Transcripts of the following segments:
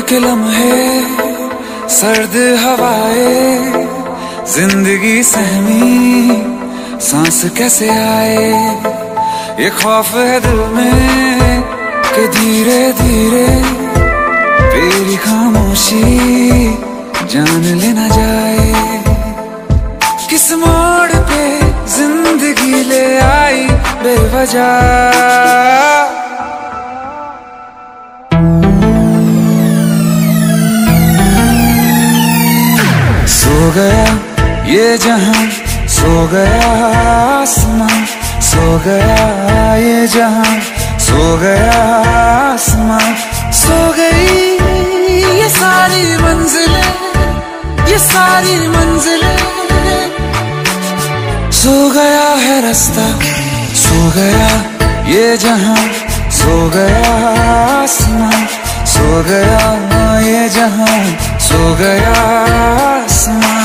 के लम्हे, सर्द हवाएं, जिंदगी सहमी सांस कैसे आए। ये खौफ है दिल में कि धीरे धीरे तेरी खामोशी जान लेना जाए। किस मोड़ पे जिंदगी ले आई बेवजह, सो गया ये जहां, सो गया आसमां, सो गया ये जहां, सो गया आसमां, सो गई ये सारी मंजिलें, ये सारी मंजिलें। सो गया है रास्ता, सो गया ये जहां, सो गया आसमां, सो गया ये जहां, सो गया आसमां।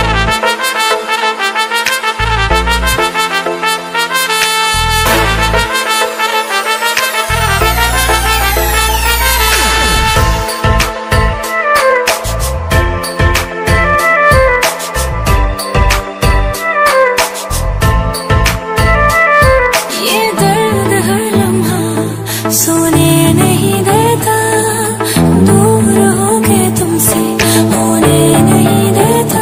सोने नहीं देता, दूर होके तुमसे होने नहीं देता।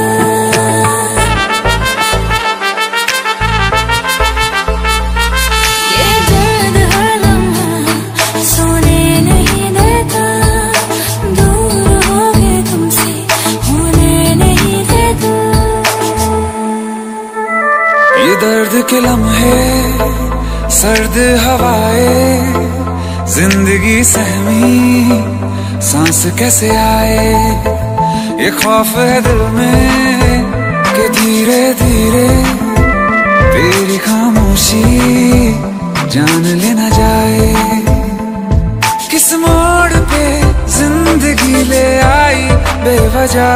ये दर्द हर लम्हा सोने नहीं देता, दूर होके तुमसे होने नहीं देता। ये दर्द के लम्हे, सर्द हवाएं, जिंदगी सहमी सांस कैसे आए। ये खौफ है दिल में कि धीरे धीरे तेरी खामोशी जान लेना जाए। किस मोड़ पे जिंदगी ले आई बेवजह,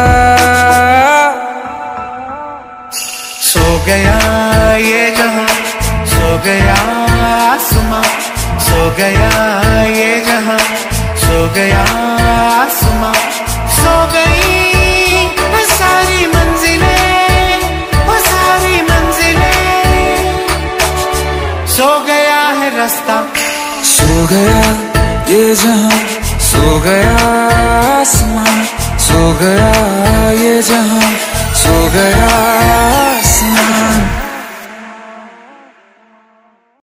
सो गया ये जहां, सो गया आसमां, सो गया ये जहां, सो गया आसमां, सो गई वो सारी मंजिलें, वो सारी मंजिलें। सो गया है रास्ता, सो गया ये जहां, सो गया